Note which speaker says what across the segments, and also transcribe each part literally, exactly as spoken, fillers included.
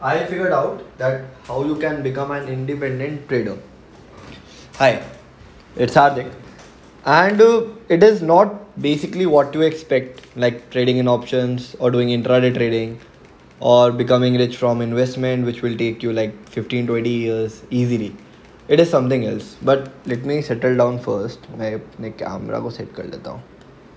Speaker 1: I figured out that how you can become an independent trader. Hi, it's Hardik, and uh, it is not basically what you expect, like trading in options or doing intraday trading or becoming rich from investment, which will take you like fifteen to twenty years easily. It is something else. But let me settle down first. मैं अपने camera को set कर लेता हूँ.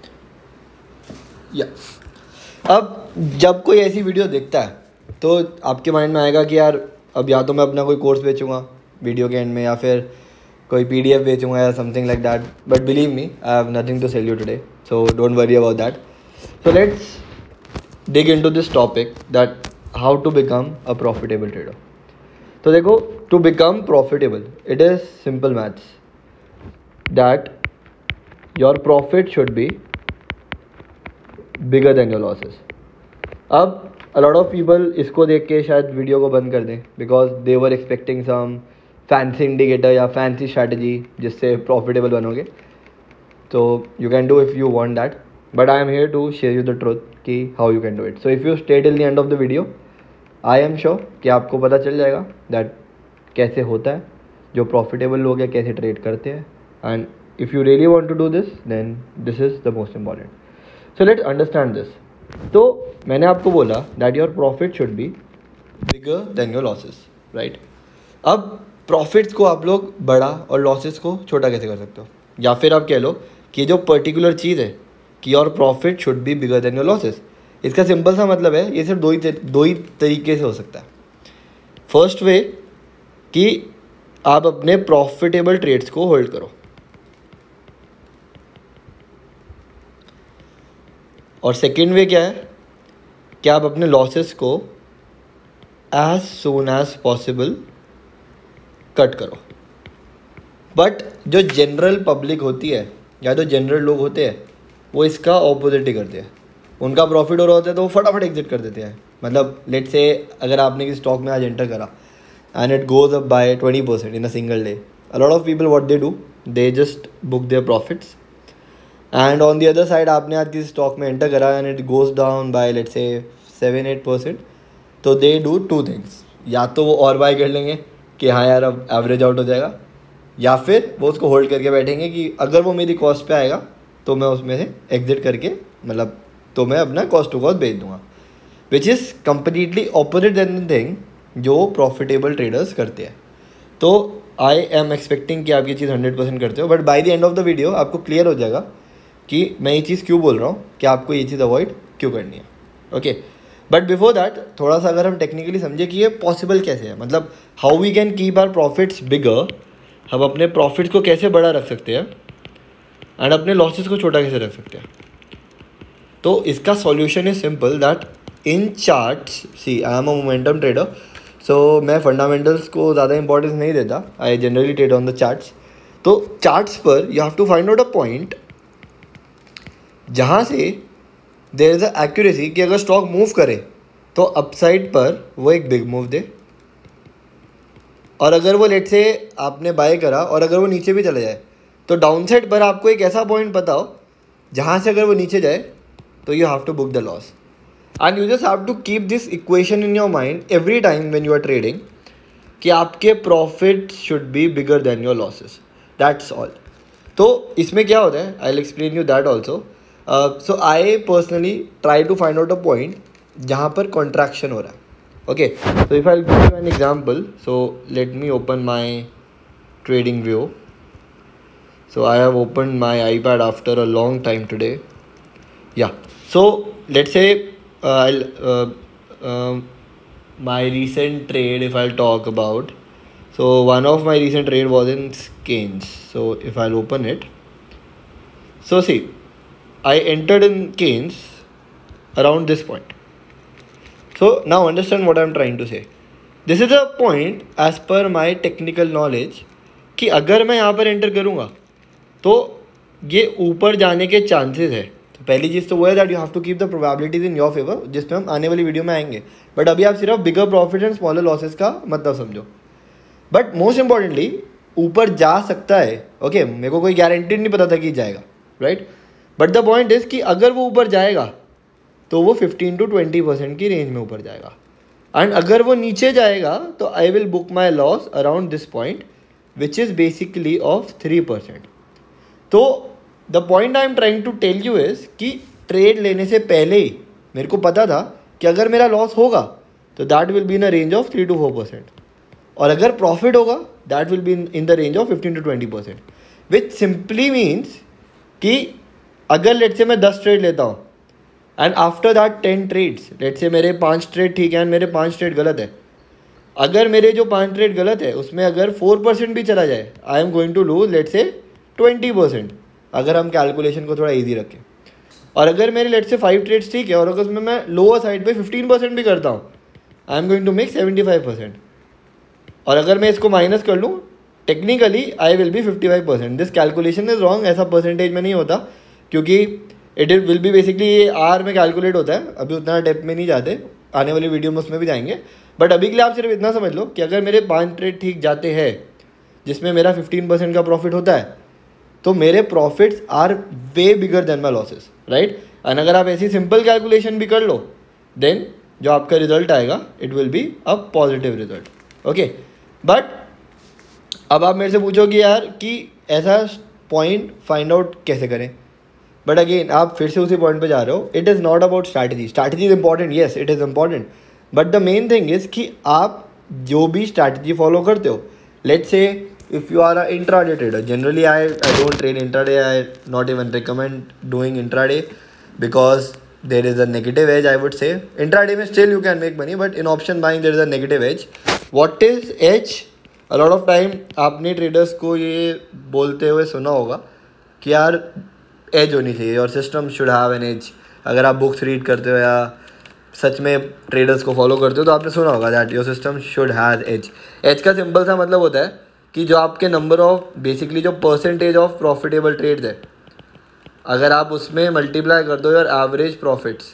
Speaker 1: या अब जब कोई ऐसी वीडियो देखता है तो आपके माइंड में आएगा कि यार अब या तो मैं अपना कोई कोर्स बेचूंगा वीडियो के एंड में, या फिर कोई पीडीएफ बेचूंगा या something like that. But believe me, I have nothing to sell you today, so don't worry about that. So let's dig into this topic, that how to become a profitable trader. तो देखो, to become profitable, it is simple maths, that your profit should be bigger than your losses. अब a lot of people इसको देख के शायद video को बंद कर दें because they were expecting some fancy indicator या fancy strategy जिससे profitable बनोगे. तो you can do if you want that, but I am here to share you the truth कि how you can do it. So if you stay till the end of the video, I am sure कि आपको पता चल जाएगा that कैसे होता है, जो profitable लोग हैं कैसे trade करते हैं, and if you really want to do this, then this is the most important. So let's understand this. तो मैंने आपको बोला that your profit should be bigger than your losses, right? अब profits को आप लोग बड़ा और losses को छोटा कैसे कर सकते हो, या फिर आप कह लो कि जो particular चीज़ है कि your profit should be bigger than your losses. इसका सिंपल सा मतलब है, ये सिर्फ दो ही दो ही तरीके से हो सकता है. फर्स्ट वे कि आप अपने प्रॉफिटेबल ट्रेड्स को होल्ड करो, और सेकेंड वे क्या है कि आप अपने लॉसेस को as soon as possible cut करो. बट जो जनरल पब्लिक होती है या जो जनरल लोग होते हैं वो इसका ऑपोजिट ही करते हैं. उनका प्रॉफिट हो रहा होता है तो वो फटाफट एग्जिट कर देते हैं. मतलब लेट्स से अगर आपने किसी स्टॉक में आज एंटर करा and it goes up by twenty percent in a single day, a lot of people what they do, they just book their profits. And on the other side आपने आज किसी stock में enter करा and it goes down by let's say seven eight percent, तो they do two things. या तो वो और बाय कर लेंगे कि हाँ यार अब एवरेज आउट हो जाएगा, या फिर वो उसको होल्ड करके बैठेंगे कि अगर वो मेरी कॉस्ट पे आएगा तो मैं उसमें से एग्जिट करके, मतलब तो मैं अपना कॉस्ट टू कॉस्ट बेच दूंगा, which is completely opposite than thing जो प्रॉफिटेबल ट्रेडर्स करते हैं. तो आई एम एक्सपेक्टिंग कि आप ये चीज़ हंड्रेड परसेंट करते हो, but by the end of the video आपको क्लियर हो जाएगा कि मैं ये चीज़ क्यों बोल रहा हूँ, कि आपको ये चीज़ अवॉइड क्यों करनी है. ओके, बट बिफोर दैट थोड़ा सा अगर हम टेक्निकली समझे कि ये पॉसिबल कैसे है, मतलब how we can keep our profits bigger, हम अपने प्रॉफिट्स को कैसे बड़ा रख सकते हैं एंड अपने लॉसेस को छोटा कैसे रख सकते हैं. तो इसका solution is simple, that in charts, see I am a momentum trader, so मैं फंडामेंटल्स को ज़्यादा इंपॉर्टेंस नहीं देता, I generally trade on the charts. तो चार्ट्स पर you have to find out a point जहाँ से देयर इज़ अ एक्यूरेसी कि अगर स्टॉक मूव करे तो अपसाइड पर वो एक बिग मूव दे, और अगर वो लेट से आपने बाय करा और अगर वो नीचे भी चले जाए तो डाउन साइड पर आपको एक ऐसा पॉइंट पता हो जहाँ से अगर वो नीचे जाए तो you have to book the loss. And you just have to keep this equation in your mind every time when you are trading कि आपके profit should be bigger than your losses. That's all. तो इसमें क्या होता है, I will explain you that also. So I personally try to find out a point जहाँ पर contraction हो रहा है. Okay, so if I give you N example, so let me open my trading view. So I have opened my iPad after a long time today. Yeah. So let's say uh, I'll uh, uh, my recent trade, if I'll talk about. So one of my recent trade was in Keynes. So if I'll open it. So see, I entered in Keynes around this point. So now understand what I'm trying to say. This is a point as per my technical knowledge कि अगर मैं यहाँ पर enter करूँगा तो ये ऊपर जाने के चांसेस है. तो पहली चीज़ तो वो है that you have to keep the probabilities in your favour, जिसमें हम आने वाली वीडियो में आएंगे. बट अभी आप सिर्फ bigger profit and smaller losses का मतलब समझो. बट मोस्ट इंपॉर्टेंटली ऊपर जा सकता है. ओके okay, मेरे को कोई गारंटी नहीं पता था कि जाएगा, right. But the point is कि अगर वो ऊपर जाएगा तो वो फिफ्टीन टू ट्वेंटी परसेंट की रेंज में ऊपर जाएगा. एंड अगर वो नीचे जाएगा तो I will book my loss around this point which is basically of three percent. तो the point I am trying to tell you is कि ट्रेड लेने से पहले ही मेरे को पता था कि अगर मेरा लॉस होगा तो that will be in a range of three to four percent, और अगर प्रॉफिट होगा that will be in the range of fifteen to twenty percent, which simply means कि अगर लेट से मैं दस ट्रेड लेता हूँ and after that ten trades, let say मेरे पाँच ट्रेड ठीक है एंड मेरे पाँच ट्रेड गलत है, अगर मेरे जो पाँच ट्रेड गलत है उसमें अगर फोर परसेंट भी चला जाए I am going to lose let say twenty percent, अगर हम कैलकुलेशन को थोड़ा ईजी रखें. और अगर मेरे लेट से फाइव ट्रेड्स ठीक है और अगर उसमें मैं लोअर साइड पे फिफ्टीन परसेंट भी करता हूँ I am going to make seventy five percent. और अगर मैं इसको माइनस कर लूँ technically I will be fifty five percent. This calculation is wrong, ऐसा परसेंटेज में नहीं होता क्योंकि इट विल बी बेसिकली ये आर में कैलकुलेट होता है. अभी उतना डेप्थ में नहीं जाते, आने वाली वीडियो में उसमें भी जाएंगे, बट अभी के लिए आप सिर्फ इतना समझ लो कि अगर मेरे पाँच ट्रेड ठीक जाते हैं जिसमें मेरा फिफ्टीन परसेंट का प्रॉफिट होता है तो मेरे profits are way bigger than my losses, right. And अगर आप ऐसी सिंपल कैलकुलेशन भी कर लो देन जो आपका रिजल्ट आएगा it will be a positive result. Okay, but अब आप मेरे से पूछोगे यार कि ऐसा पॉइंट फाइंड आउट कैसे करें, बट अगेन आप फिर से उसी पॉइंट पे जा रहे हो. It is not about strategy. Strategy is important, yes it is important, but the main thing is कि आप जो भी स्ट्रैटेजी फॉलो करते हो, let's say if you are an intraday trader, generally I, I don't trade intraday, I not even recommend doing intraday because there is a negative edge. I would say intraday में still you can make money, but in option buying there is a negative edge. What is edge? A lot of time आपने traders को ये बोलते हुए सुना होगा कि यार edge होनी चाहिए, your system should have an edge. अगर आप books read करते हो या सच में traders को follow करते हो तो आपने सुना होगा that your system should have edge. edge का सिंपल सा मतलब होता है कि जो आपके नंबर ऑफ बेसिकली जो परसेंटेज ऑफ प्रॉफिटेबल ट्रेड्स है अगर आप उसमें मल्टीप्लाई कर दो your average profits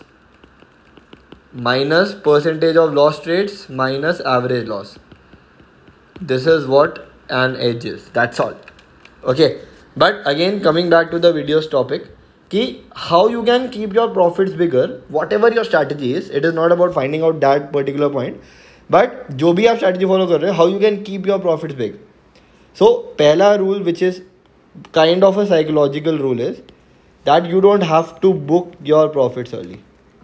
Speaker 1: minus percentage of loss trades minus average loss, this is what an edge is, that's all. Okay, but again coming back to the videos topic कि how you can keep your profits bigger whatever your strategy is. It is not about finding out that particular point, but जो भी आप strategy follow कर रहे हो how you can keep your profits big. So, पहला rule which is kind of a psychological rule is that you don't have to book your profits early.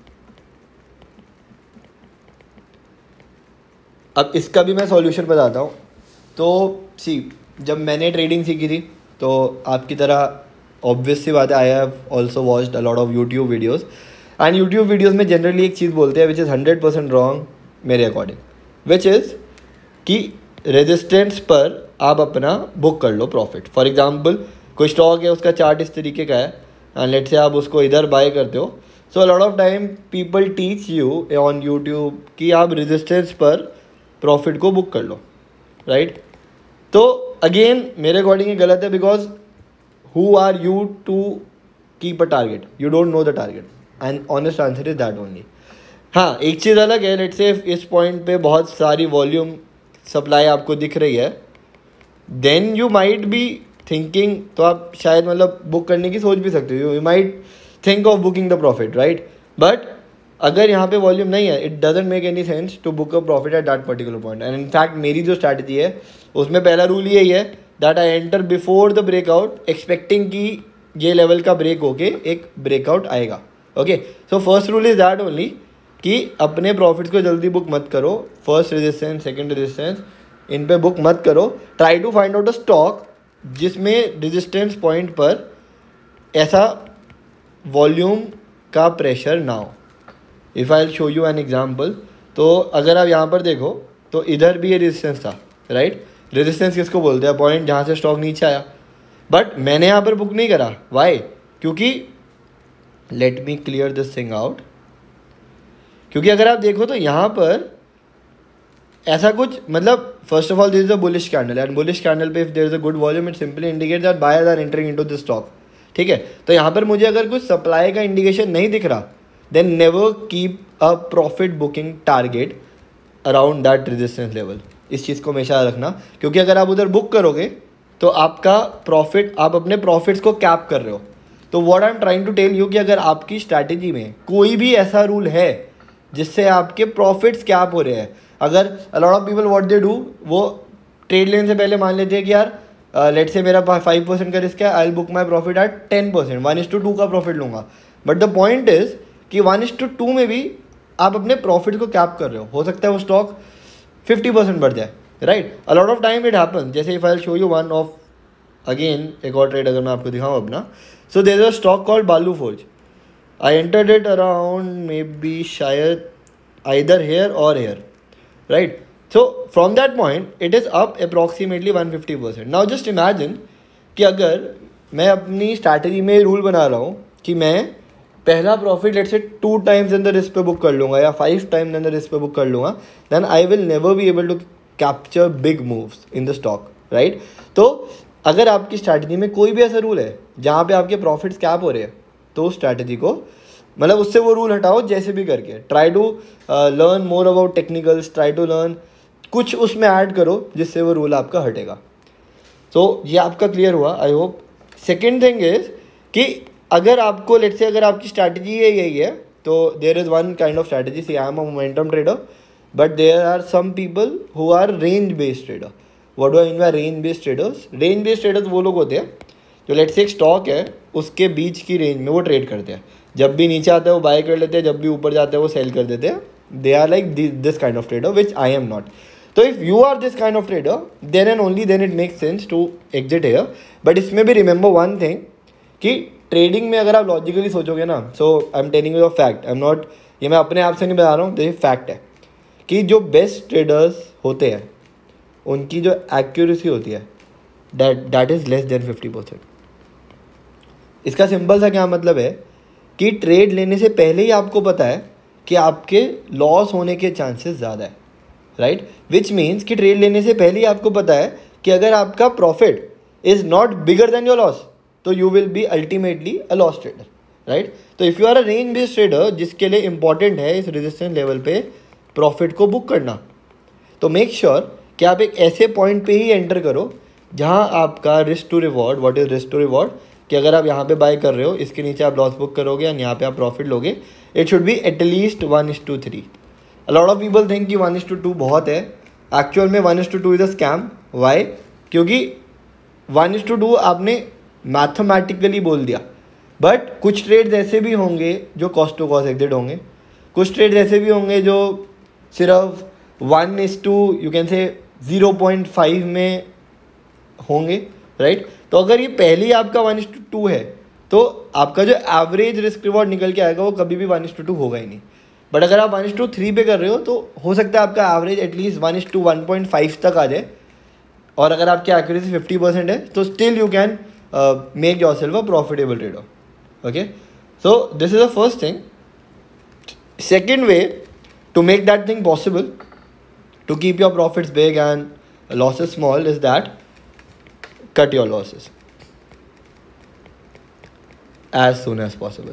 Speaker 1: अब इसका भी मैं सॉल्यूशन बताता हूँ. तो सी जब मैंने ट्रेडिंग सीखी थी तो आपकी तरह ऑब्वियस सी बात है I have also watched a lot of YouTube videos and YouTube videos में जनरली एक चीज़ बोलते हैं which is hundred percent wrong मेरे अकॉर्डिंग, विच इज़ कि रेजिस्टेंस पर आप अपना बुक कर लो प्रॉफिट. फॉर एग्जांपल कोई स्टॉक है उसका चार्ट इस तरीके का है एंड लेट से आप उसको इधर बाय करते हो. So lot of time people teach you on YouTube कि आप रेजिस्टेंस पर प्रॉफिट को बुक कर लो, राइट. तो अगेन मेरे अकॉर्डिंग ये गलत है because who are you to keep a target, you don't know the target and honest answer is that only. हाँ, एक चीज़ अलग है, लेट से इस पॉइंट पे बहुत सारी वॉल्यूम सप्लाई आपको दिख रही है then you might be thinking, तो आप शायद मतलब बुक करने की सोच भी सकते हो, you might think of booking the profit, right. But अगर यहाँ पे वॉल्यूम नहीं है it doesn't make any sense to book a profit at that particular point. And in fact मेरी जो स्ट्रैटेजी है उसमें पहला रूल यही है that I enter before the breakout expecting कि ये लेवल का ब्रेक होके एक ब्रेकआउट आएगा. Okay, so first rule is that only कि अपने प्रॉफिट्स को जल्दी बुक मत करो. फर्स्ट रेजिस्टेंस सेकंड रेजिस्टेंस इन पे बुक मत करो. Try to find out a stock जिसमें रेजिस्टेंस पॉइंट पर ऐसा वॉल्यूम का प्रेशर ना हो. If I will show you an example, तो अगर आप यहाँ पर देखो तो इधर भी ये रेजिस्टेंस था, राइट. रेजिस्टेंस किसको बोलते हैं? पॉइंट जहाँ से स्टॉक नीचे आया. बट मैंने यहाँ पर बुक नहीं करा. वाई? क्योंकि let me clear this thing out. क्योंकि अगर आप देखो तो यहाँ पर ऐसा कुछ मतलब first of all this is a bullish candle and bullish candle पे if there is a good volume it simply indicate that buyers are entering into this stock. ठीक है, तो यहाँ पर मुझे अगर कुछ सप्लाई का इंडिकेशन नहीं दिख रहा then never keep a profit booking target around that resistance level. इस चीज़ को हमेशा रखना, क्योंकि अगर आप उधर बुक करोगे तो आपका प्रॉफिट, आप अपने प्रॉफिट्स को कैप कर रहे हो. तो what I am trying to tell you कि अगर आपकी स्ट्रैटेजी में कोई भी ऐसा रूल है जिससे आपके प्रॉफिट्स कैप हो रहे हैं। अगर a lot of people what they do, वो ट्रेड लेने से पहले मान लेते हैं कि यार लेट्स से मेरा फाइव परसेंट का रिस्क है, I will book my profit at ten percent, one is to two का प्रॉफिट लूँगा। बट द पॉइंट इज कि वन इज टू टू में भी आप अपने प्रॉफिट को कैप कर रहे हो। हो सकता है वो स्टॉक फिफ्टी परसेंट बढ़ जाए, right. A lot of time it happen. जैसे if I will show you one of again एक और ट्रेड अगर मैं आपको दिखाऊँ अपना, so there is a stock called Balu Forge. I entered it around maybe शायद आइदर हेयर और here, right. So from that point it is up approximately one hundred fifty percent. Now just imagine कि अगर मैं अपनी strategy में rule बना रहा हूँ कि मैं पहला profit let's say two times in the risk पे बुक कर लूँगा या five times in the risk पे बुक कर लूँगा, then I will never be able to capture big moves in the stock, right. तो अगर आपकी स्ट्रैटेजी में कोई भी ऐसा रूल है जहाँ पे आपके प्रॉफिट्स कैप हो रहे हैं, तो उस स्ट्रैटेजी को मतलब उससे वो रूल हटाओ जैसे भी करके। Try to learn more about technicals, try to learn कुछ उसमें ऐड करो जिससे वो रूल आपका हटेगा। तो so, ये आपका क्लियर हुआ I hope. Second thing is कि अगर आपको लेट्स से अगर आपकी स्ट्रैटेजी ये यही है, तो there is one kind of strategy, see I am a momentum trader, but there are some people who are range based trader. What do I mean by range based traders? Range based traders वो लोग होते हैं जो let's say एक stock है उसके बीच की range में वो ट्रेड करते हैं। जब भी नीचे आता है वो बाय कर लेते हैं, जब भी ऊपर जाता है वो सेल कर देते हैं। They are like this kind of trader which I am not. So if you are this kind of trader, then and only then it makes sense to exit here. But इसमें भी remember one thing कि trading में अगर आप logically सोचोगे ना, so I'm telling you a fact, I'm not, ये मैं अपने आप से नहीं बता रहा हूँ, ये फैक्ट है कि जो बेस्ट ट्रेडर्स होते हैं उनकी जो एक्यूरेसी होती है that that is less than fifty percent. इसका सिंपल सा क्या मतलब है कि ट्रेड लेने से पहले ही आपको पता है कि आपके लॉस होने के चांसेस ज़्यादा है, राइट। विच मीन्स कि ट्रेड लेने से पहले ही आपको पता है कि अगर आपका profit is not bigger than your loss, तो you will be ultimately a loss trader, right. तो if you are a range based trader जिसके लिए इंपॉर्टेंट है इस रेजिस्टेंस लेवल पे प्रॉफिट को बुक करना, तो मेक श्योर sure कि आप एक ऐसे पॉइंट पे ही एंटर करो जहां आपका risk to reward, what is risk to reward, कि अगर आप यहाँ पे बाय कर रहे हो इसके नीचे आप लॉस बुक करोगे एंड यहाँ पे आप प्रॉफिट लोगे, it should be at least one is to three. A lot of people think कि वन इज टू टू बहुत है, एक्चुअल में one is to two is a scam. Why? क्योंकि वन इज टू टू आपने mathematically बोल दिया, but कुछ trades ऐसे भी होंगे जो कॉस्ट टू कॉस्ट एग्जिट होंगे, कुछ ट्रेड्स ऐसे भी होंगे जो सिर्फ one is to you can say zero point five में होंगे, राइट। तो अगर ये पहले ही आपका वन इज टू टू है तो आपका जो एवरेज रिस्क रिवॉर्ड निकल के आएगा वो कभी भी वन इज टू टू होगा ही नहीं। बट अगर आप वन इज टू थ्री पे कर रहे हो तो हो सकता है आपका average at least one is to one point five तक आ जाए, और अगर आपकी एक्यूरेसी फिफ्टी परसेंट है तो still you can make yourself a profitable trader. Okay, so this is the first thing. Second way to make that thing possible, to keep your profits big and losses small, is that cut your losses as soon as possible.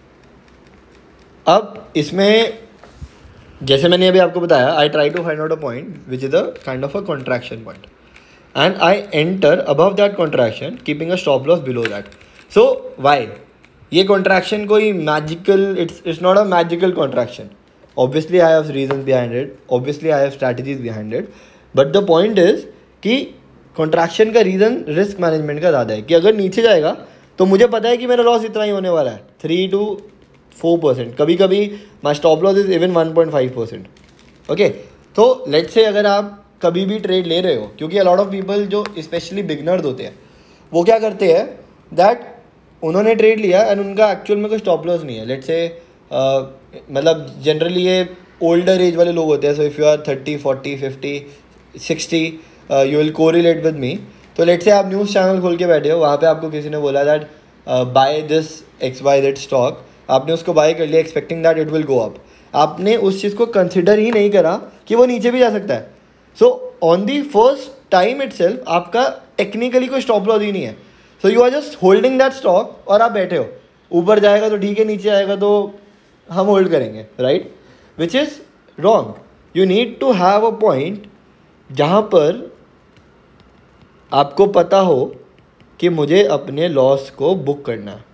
Speaker 1: अब इसमें जैसे मैंने अभी आपको बताया, I try to find out a point which is a kind of a contraction point and I enter above that contraction keeping a stop loss below that. So why? ये contraction कोई magical, it's it's not a magical contraction. Obviously I have reasons behind it, obviously I have strategies behind it, but the point is कि contraction का reason risk management का ज़्यादा है कि अगर नीचे जाएगा तो मुझे पता है कि मेरा लॉस इतना ही होने वाला है, थ्री टू फोर परसेंट, कभी कभी my stop loss is even one point five percent. Okay, तो लेट्स से अगर आप कभी भी ट्रेड ले रहे हो, क्योंकि अलॉट ऑफ पीपल जो स्पेशली बिगनर्स होते हैं वो क्या करते हैं दैट उन्होंने ट्रेड लिया एंड उनका एक्चुअल में कोई स्टॉप लॉस नहीं है। लेट्स से मतलब जनरली ये ओल्डर एज वाले लोग होते हैं, so if you are thirty forty fifty sixty you will correlate with me. तो लेट्स से आप न्यूज़ चैनल खोल के बैठे हो, वहाँ पे आपको किसी ने बोला that buy this X Y Z stock, आपने उसको बाय कर लिया expecting that it will go up. आपने उस चीज़ को कंसिडर ही नहीं करा कि वो नीचे भी जा सकता है। So on the first time itself आपका टेक्निकली कोई स्टॉप लॉस ही नहीं है। So you are just holding that stock और आप बैठे हो, ऊपर जाएगा तो ठीक है, नीचे आएगा तो हम होल्ड करेंगे, right, which is wrong. You need to have a point जहाँ पर आपको पता हो कि मुझे अपने लॉस को बुक करना है।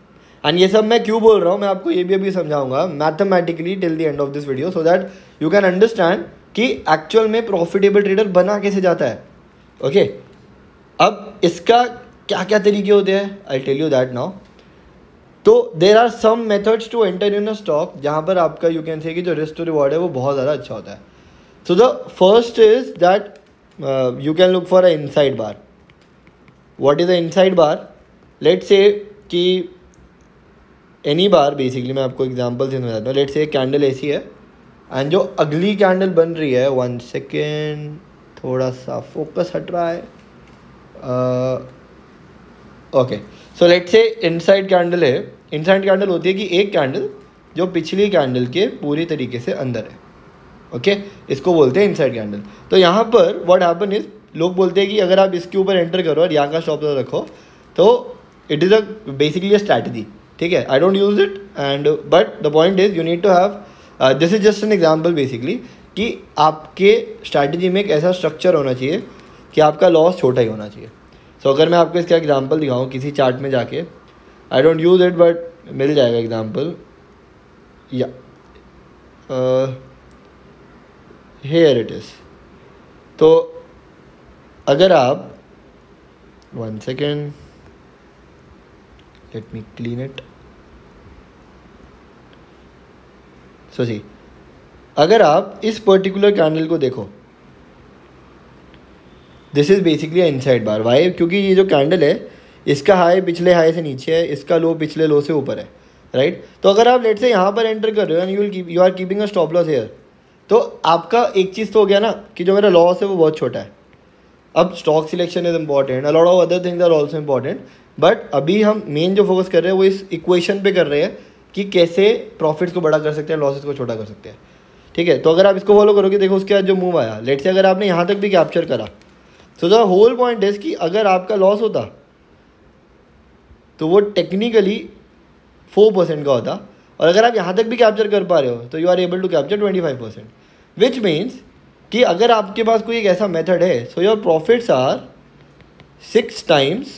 Speaker 1: एंड ये सब मैं क्यों बोल रहा हूँ मैं आपको ये भी अभी समझाऊंगा mathematically till the end of this video, so that you can understand कि एक्चुअल में प्रॉफिटेबल ट्रेडर बना कैसे जाता है. Okay okay? अब इसका क्या क्या तरीके होते हैं, I tell you that now. तो there are some methods to enter in a stock जहाँ पर आपका यू कैन से कि जो रिस्क टू रिवॉर्ड है वो बहुत ज़्यादा अच्छा होता है. So the first is that you can look for a inside bar. What is a inside bar? Let's say कि एनी बार, बेसिकली मैं आपको एग्जांपल से समझाता हूँ. लेट्स से कैंडल ऐसी है एंड जो अगली कैंडल बन रही है, वन सेकेंड, थोड़ा सा फोकस हट रहा है. Okay, so let's say inside candle है. इनसाइड कैंडल होती है कि एक कैंडल जो पिछली कैंडल के पूरी तरीके से अंदर है. Okay okay? इसको बोलते हैं इनसाइड कैंडल. तो यहाँ पर व्हाट हैपन इज, लोग बोलते हैं कि अगर आप इसके ऊपर एंटर करो और यहाँ का स्टॉप लॉस रखो तो it is a basically a strategy. ठीक है, I don't use it and but the point is you need to have, this is just an example basically, कि आपके स्ट्रैटेजी में एक ऐसा स्ट्रक्चर होना चाहिए कि आपका लॉस छोटा ही होना चाहिए. सो so, अगर मैं आपको इसका एग्जांपल दिखाऊं किसी चार्ट में जाके, I don't use it but मिल जाएगा एग्जांपल. या हियर इट इज़. तो अगर आप, one second, let me clean it. So see, अगर आप इस पर्टिकुलर कैंडल को देखो, this is basically inside bar. Why? क्योंकि ये जो कैंडल है इसका हाई पिछले हाई से नीचे है, इसका लो पिछले लो से ऊपर है, राइट right? तो अगर आप लेट से यहाँ पर एंटर कर रहे हो and you will keep you are keeping a stop loss here, तो आपका एक चीज़ तो हो गया ना कि जो मेरा लॉस है वो बहुत छोटा है. अब stock selection is important, a lot of other things are also important, but अभी हम मेन जो फोकस कर रहे हैं वो इस इक्वेशन पे कर रहे हैं कि कैसे प्रॉफिट्स को बड़ा कर सकते हैं, लॉसेस को छोटा कर सकते हैं. ठीक है, तो अगर आप इसको फॉलो करोगे, देखो उसके बाद जो मूव आया, लेट से अगर आपने यहाँ तक भी कैप्चर करा, so the whole point is कि अगर आपका लॉस होता तो वो टेक्निकली फोर परसेंट का होता, और अगर आप यहाँ तक भी कैप्चर कर पा रहे हो तो you are able to capture twenty five percent, which means कि अगर आपके पास कोई एक ऐसा मेथड है, so your profits are six times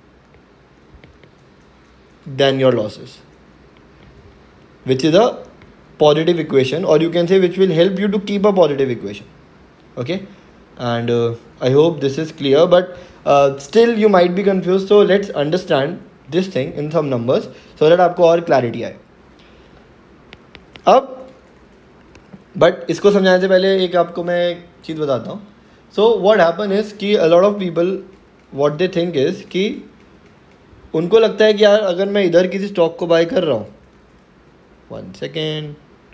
Speaker 1: than your losses, which is a positive equation, or you can say which will help you to keep a positive equation. Okay, and uh, I hope this is clear, but uh, still you might be confused, so let's understand this thing in some numbers so that आपको और clarity आए. अब but इसको समझाने से पहले एक आपको मैं एक चीज़ बताता हूँ. So what happen is कि a lot of people what they think is कि उनको लगता है कि यार अगर मैं इधर किसी स्टॉक को बाय कर रहा हूँ, वन सेकेंड,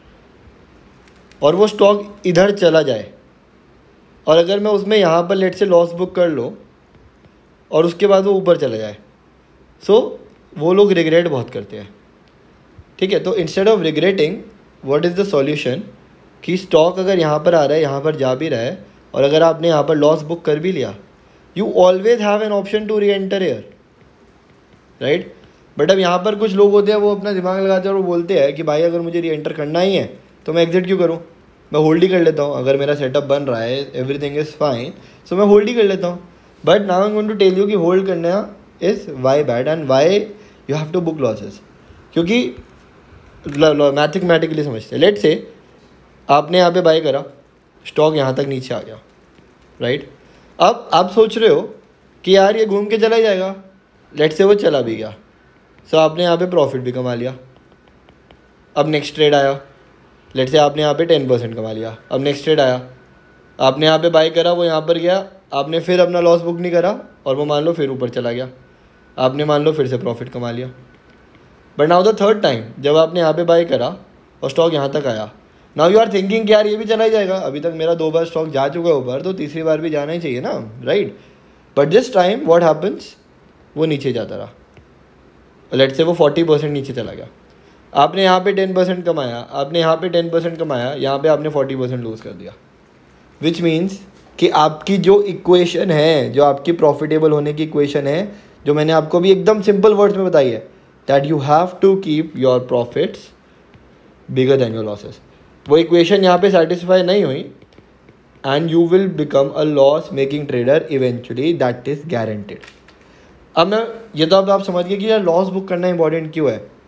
Speaker 1: और वो स्टॉक इधर चला जाए और अगर मैं उसमें यहाँ पर लेट से लॉस बुक कर लो और उसके बाद वो ऊपर चला जाए, सो so, वो लोग रिग्रेट बहुत करते हैं. ठीक है, तो instead of regretting what is the solution कि स्टॉक अगर यहाँ पर आ रहा है, यहाँ पर जा भी रहा है, और अगर आपने यहाँ पर लॉस बुक कर भी लिया, you always have an option to re enter here, right. But अब यहाँ पर कुछ लोग होते हैं वो अपना दिमाग लगाते हैं और वो बोलते हैं कि भाई अगर मुझे री एंटर करना ही है तो मैं एग्जिट क्यों करूँ, मैं होल्ड ही कर लेता हूँ. अगर मेरा सेटअप बन रहा है, एवरीथिंग इज़ फाइन, सो मैं होल्ड ही कर लेता हूँ. But now I am going to tell you कि होल्ड करना is why bad and why you have to book losses. क्योंकि मैथमेटिकली समझते हैं, लेट से आपने यहाँ पे बाय करा, स्टॉक यहाँ तक नीचे आ गया, राइट. अब आप सोच रहे हो कि यार ये घूम के चला ही जाएगा, लेट से वो चला भी गया, सो so, आपने यहाँ पे प्रॉफिट भी कमा लिया. अब नेक्स्ट ट्रेड आया, लेट से आपने यहाँ पे टेन परसेंट कमा लिया. अब नेक्स्ट ट्रेड आया, आपने यहाँ पे बाय करा, वो यहाँ पर गया, आपने फिर अपना लॉस बुक नहीं करा और वो मान लो फिर ऊपर चला गया, आपने मान लो फिर से प्रॉफिट कमा लिया. But now the third time जब आपने यहाँ पे बाय करा और स्टॉक यहाँ तक आया, नाउ यू आर थिंकिंग कि यार ये भी चला ही जाएगा, अभी तक मेरा दो बार स्टॉक जा चुका है ऊपर, तो तीसरी बार भी जाना ही चाहिए ना, right. But this time what happens, वो नीचे जाता रहा, लेट से वो फोर्टी परसेंट नीचे चला गया. आपने यहाँ पे टेन परसेंट कमाया, आपने यहाँ पे टेन परसेंट कमाया, यहाँ पे आपने फोर्टी परसेंट लूज़ कर दिया, विच मीन्स कि आपकी जो इक्वेशन है, जो आपकी प्रॉफिटेबल होने की इक्वेशन है, जो मैंने आपको भी एकदम सिंपल वर्ड्स में बताई है, that you have to keep your profits bigger than your losses, वो इक्वेशन यहाँ पे सेटिस्फाई नहीं हुई and you will become a loss making trader eventually, that is guaranteed. अब मैं ये तो अब आप समझ गए कि यार लॉस बुक करना इंपॉर्टेंट क्यों है.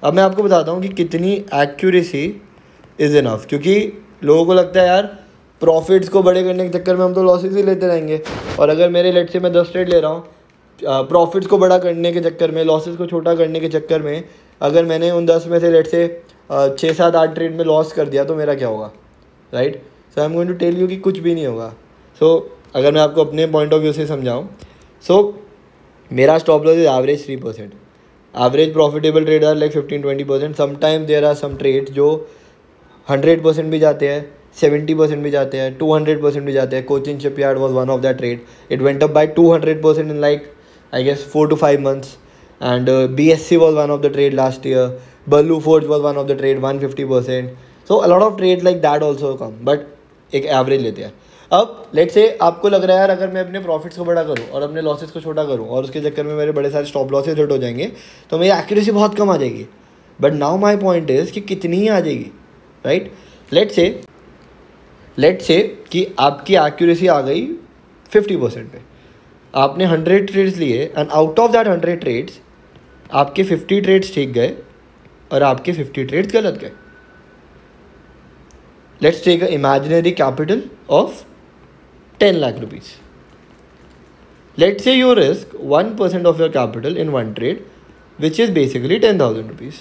Speaker 1: अब मैं आपको बताता हूँ कि कितनी एक्यूरेसी इज़ इनफ, क्योंकि लोगों को लगता है यार प्रॉफिट्स को बड़े करने के चक्कर में हम तो लॉसेस ही लेते रहेंगे, और अगर मेरे लेट से मैं दस ट्रेड ले रहा हूँ, प्रॉफिट्स को बड़ा करने के चक्कर में, लॉसेस को छोटा करने के चक्कर में अगर मैंने उन दस में से लेट से छः सात आठ ट्रेड में लॉस कर दिया तो मेरा क्या होगा, right. So I am going to tell you कि कुछ भी नहीं होगा। सो so, अगर मैं आपको अपने पॉइंट ऑफ व्यू से समझाऊँ, सो so, मेरा stop loss is average three percent, average profitable trade are like fifteen twenty percent, sometime there are some trades जो हंड्रेड परसेंट भी जाते हैं, सेवेंटी परसेंट भी जाते हैं, टू हंड्रेड परसेंट भी जाते हैं। Cochin Shipyard was one of that trade, it went up by two hundred percent in like I guess four to five months, and uh, B S C was one of the trade last year, Baloo Forge was one of the trade one hundred fifty percent, so a lot of trades like that also come, but एक average लेते हैं। अब let से आपको लग रहा है यार अगर मैं अपने प्रॉफिट्स को बड़ा करूँ और अपने लॉसेस को छोटा करूँ और उसके चक्कर में मेरे बड़े सारे स्टॉप लॉसेस हिट हो जाएंगे तो मेरी एक्यूरेसी बहुत कम आ जाएगी, but now my point is कि कितनी ही आ जाएगी, राइट। लेट से लेट से कि आपकी एक्यूरेसी आ गई फिफ्टी परसेंट पे, आपने हंड्रेड ट्रेड्स लिए and out of that hundred trades आपके फिफ्टी ट्रेड्स ठीक गए और आपके फिफ्टी ट्रेड्स गलत गए। Let's take a imaginary capital of ten lakh rupees. Let's say you risk one percent of your capital in one trade which is basically ten thousand rupees.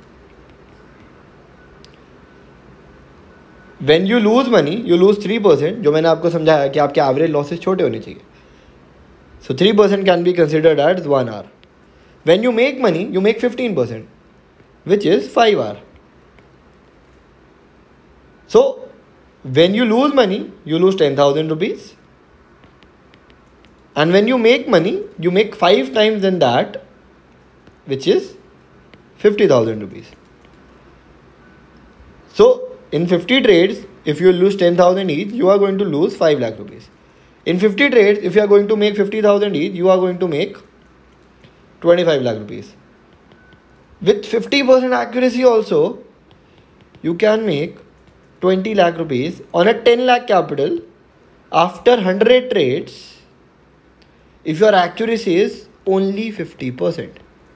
Speaker 1: When you lose money you lose three percent, जो मैंने आपको समझाया कि आपके average losses छोटे होने चाहिए। So three percent can be considered as one hour. When you make money, you make fifteen percent, which is five hour. So, when you lose money, you lose ten thousand rupees. And when you make money, you make five times than that, which is fifty thousand rupees. So, in fifty trades, if you lose ten thousand each, you are going to lose five lakh rupees. In fifty trades, if you are going to make fifty thousand each, you are going to make twenty-five lakh rupees. With fifty percent accuracy also, you can make twenty lakh rupees on a ten lakh capital after one hundred trades if your accuracy is only fifty percent.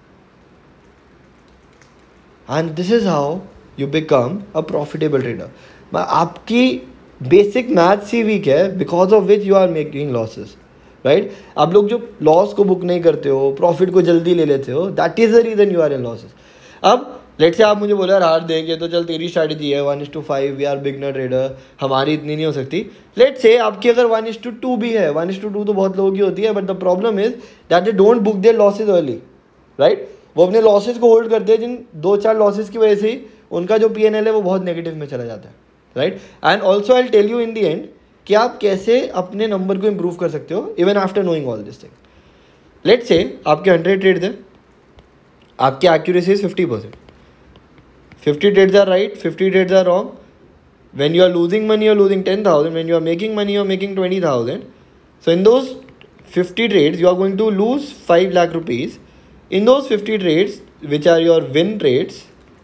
Speaker 1: And this is how you become a profitable trader. आपकी basic maths ही weak है because of which you are making losses. Right right? आप लोग जो loss को book नहीं करते हो, प्रॉफिट को जल्दी ले लेते हो, that is the reason you are in losses. अब लेट से आप मुझे बोले यार हार देंगे तो चल तेरी स्ट्रैटेजी है one is to five, we are beginner trader, हमारी इतनी नहीं हो सकती। लेट से आपकी अगर वन इज टू टू भी है, वन इज टू टू तो बहुत लोगों की होती है, but the problem is that they don't book their losses early, right. वो अपने लॉसेज को होल्ड करते हैं, जिन दो चार लॉसेज की वजह से उनका जो पी एन एल है वो बहुत नेगेटिव में चला जाता है, right. And also I tell you in the end कि आप कैसे अपने नंबर को इम्प्रूव कर सकते हो even after knowing all this thing. Let say आपके हंड्रेड ट्रेड्स हैं, आपकी accuracy is fifty percent, fifty trades are right, fifty trades are wrong. When you are losing money you are losing ten thousand, when you are making money you are making twenty thousand. So in those fifty trades you are going to lose five lakh rupees. In those fifty trades which are your win trades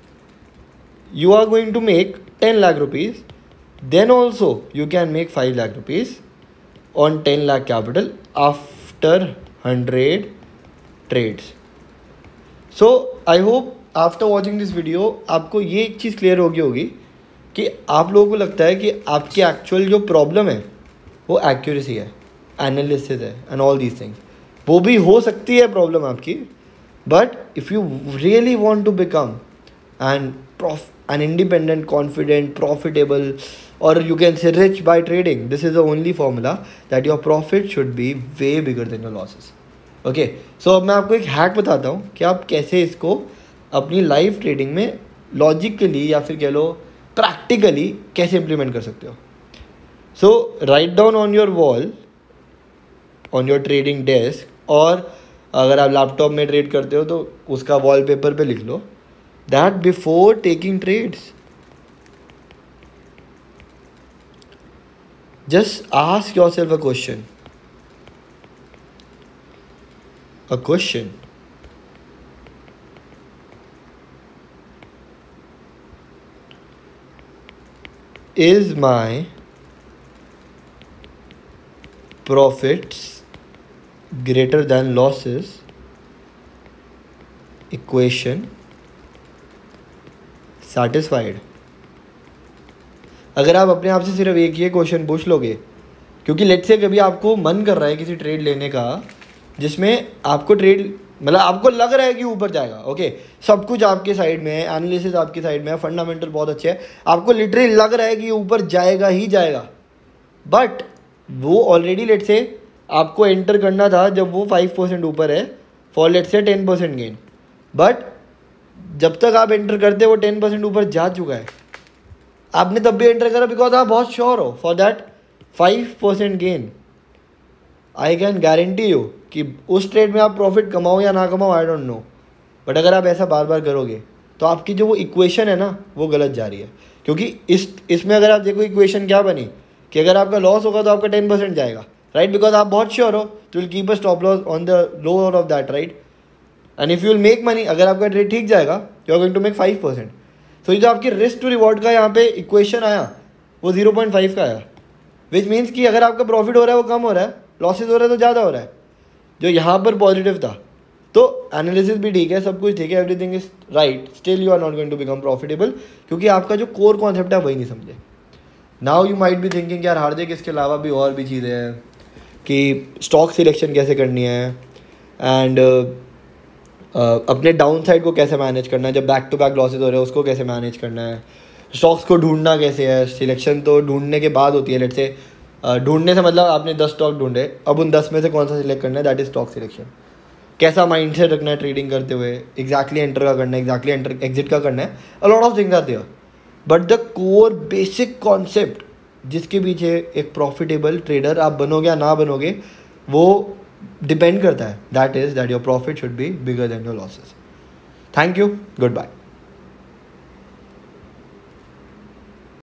Speaker 1: you are going to make ten lakh rupees, then also you can make five lakh rupees on ten lakh capital after one hundred trades. So I hope after watching this video आपको ये एक चीज़ clear होगी होगी कि आप लोगों को लगता है कि आपकी एक्चुअल जो प्रॉब्लम है वो एक्यूरेसी है, एनालिसिस है एंड ऑल दीज थिंग्स। वो भी हो सकती है प्रॉब्लम आपकी, but if you really want to become and prof an independent, confident, profitable, or you can say rich by trading, this is the only formula that your profit should be way bigger than your losses. Okay, so अब मैं आपको एक hack बताता हूँ कि आप कैसे इसको अपनी लाइव ट्रेडिंग में लॉजिकली या फिर कह लो प्रैक्टिकली कैसे इम्प्लीमेंट कर सकते हो। So write down on your wall, on your trading desk, और अगर आप लैपटॉप में ट्रेड करते हो तो उसका वॉलपेपर पे लिख लो that before taking trades, just ask yourself a question. A question. Is my profits greater than losses equation satisfied. अगर आप अपने आप से सिर्फ एक ये क्वेश्चन पूछ लोगे, क्योंकि लेट्स से कभी आपको मन कर रहा है किसी ट्रेड लेने का जिसमें आपको ट्रेड मतलब आपको लग रहा है कि ऊपर जाएगा, ओके, सब कुछ आपके साइड में है, एनालिसिस आपकी साइड में है, फंडामेंटल बहुत अच्छे है, आपको लिटरली लग रहा है कि ये ऊपर जाएगा ही जाएगा, बट वो ऑलरेडी लेट्स से आपको एंटर करना था जब वो फाइव परसेंट ऊपर है for let's say ten percent gain, but जब तक आप एंटर करते वो टेन परसेंट ऊपर जा चुका है, आपने तब भी एंटर करा बिकॉज आप बहुत श्योर हो for that five percent gain. I can guarantee you कि उस ट्रेड में आप प्रॉफिट कमाओ या ना कमाओ, आई डोंट नो, बट अगर आप ऐसा बार बार करोगे तो आपकी जो वो इक्वेशन है ना वो गलत जा रही है। क्योंकि इस इसमें अगर आप देखो इक्वेशन क्या बनी कि अगर आपका लॉस होगा तो आपका टेन परसेंट जाएगा, राइट, बिकॉज आप बहुत श्योर हो, तो will keep a stop loss on the lower of that, right, and if you will make money, अगर आपका ट्रेड ठीक जाएगा you are going to make five percent. तो ये जो आपकी रिस्क टू रिवॉर्ड का यहाँ पे इक्वेशन आया वो जीरो पॉइंट फाइव का आया, विच मीन्स कि अगर आपका प्रॉफिट हो रहा है वो कम हो रहा है, लॉसेज हो रहा है तो ज़्यादा हो रहा है, जो यहाँ पर पॉजिटिव था। तो एनालिसिस भी ठीक है, सब कुछ ठीक है, everything is right, still you are not going to become profitable, क्योंकि आपका जो कोर कॉन्सेप्ट है वही नहीं समझे। Now you might be thinking यार हार्दिक इसके अलावा भी और भी चीज़ें हैं कि स्टॉक सिलेक्शन कैसे करनी है एंड uh, अपने डाउन साइड को कैसे मैनेज करना है, जब बैक टू बैक लॉसेज हो रहे हैं उसको कैसे मैनेज करना है, स्टॉक्स को ढूंढना कैसे है। सिलेक्शन तो ढूंढने के बाद होती है, लेट्स से ढूंढने से मतलब आपने दस स्टॉक ढूंढे, अब उन दस में से कौन सा सिलेक्ट करना है, दैट इज स्टॉक सिलेक्शन। कैसा माइंड सेट रखना है ट्रेडिंग करते हुए, एग्जैक्टली एंटर का करना है, एग्जैक्टली एंटर एग्जिट का करना है, a lot of things are there, but the core basic concept जिसके पीछे एक प्रॉफिटेबल ट्रेडर आप बनोगे या ना बनोगे वो डिपेंड करता है, that is that your profit should be bigger than your losses. Thank you, good bye.